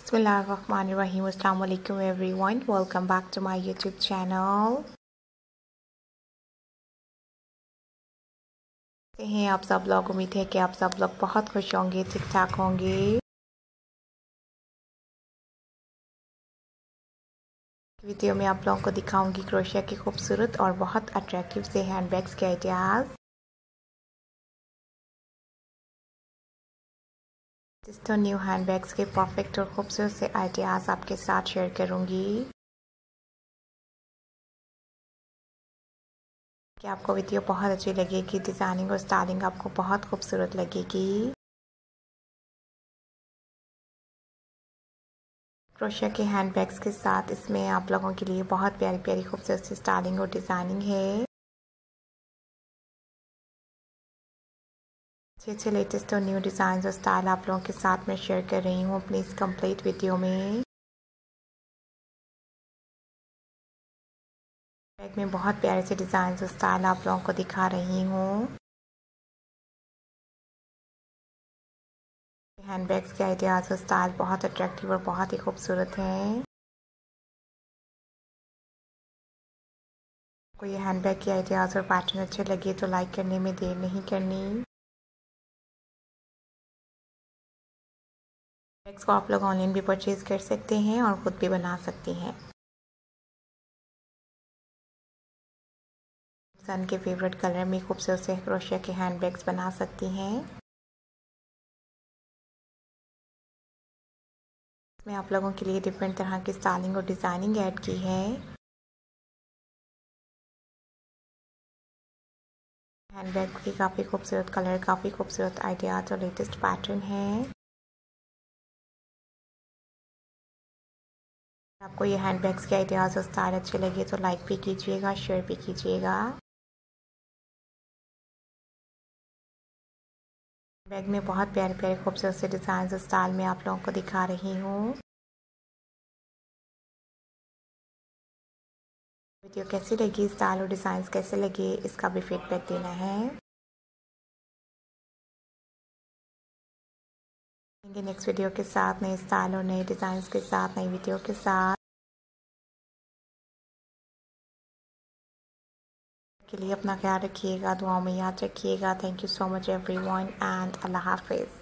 बिस्मिल्लाहिर्रहमानिर्रहीम। अस्सलाम वालेकुम everyone, welcome back to my YouTube channel. हैं आप सब लोग, उम्मीद है कि आप सब लोग बहुत खुश होंगे, ठीक ठाक होंगे। वीडियो में आप लोगों को दिखाऊंगी क्रोशिया के खूबसूरत और बहुत अट्रैक्टिव से हैंडबैग्स के आइडियाज़। जिस न्यू हैंडबैग्स के परफेक्ट और खूबसूरत से आइडियाज़ आपके साथ शेयर करूंगी कि आपको वीडियो बहुत अच्छी लगेगी। डिज़ाइनिंग और स्टाइलिंग आपको बहुत खूबसूरत लगेगी। क्रोशिया के हैंडबैग्स के साथ इसमें आप लोगों के लिए बहुत प्यारी प्यारी खूबसूरत सी स्टाइलिंग और डिज़ाइनिंग है। अच्छे अच्छे लेटेस्ट और न्यू डिज़ाइन और स्टाइल आप लोगों के साथ मैं शेयर कर रही हूँ अपनी इस कंप्लीट वीडियो में। बैग में बहुत प्यारे से डिज़ाइन और स्टाइल आप लोगों को दिखा रही हूँ। हैंडबैग्स के आइडियाज़ और स्टाइल बहुत अट्रैक्टिव और बहुत ही खूबसूरत हैं। आपको ये हैंडबैग के आइडियाज़ और पैटर्न अच्छे लगे तो लाइक करने में देर नहीं करनी। बैग्स को आप लोग ऑनलाइन भी परचेज़ कर सकते हैं और ख़ुद भी बना सकते हैं। सन के फेवरेट कलर में खूबसूरत से क्रोशिया के हैंडबैग्स बना सकती हैं। इसमें आप लोगों के लिए डिफरेंट तरह की स्टाइलिंग और डिज़ाइनिंग ऐड की है। हैंडबैग की काफ़ी खूबसूरत कलर, काफ़ी खूबसूरत आइडियाज़ और लेटेस्ट पैटर्न है। आपको ये हैंडबैग्स के आइडियाज़ और स्टाइल अच्छे लगे तो लाइक भी कीजिएगा, शेयर भी कीजिएगा। बैग में बहुत प्यारे प्यारे खूबसूरत से डिज़ाइन और स्टाइल में आप लोगों को दिखा रही हूँ। वीडियो कैसी लगी, स्टाइल और डिज़ाइंस कैसे लगे, इसका भी फीडबैक देना है। नेक्स्ट वीडियो के साथ नए स्टाइल और नए डिज़ाइंस के साथ, नई वीडियो के साथ। के लिए अपना ख्याल रखिएगा, दुआओं में याद रखिएगा। Thank you so much everyone and अल्लाह हाफिज़।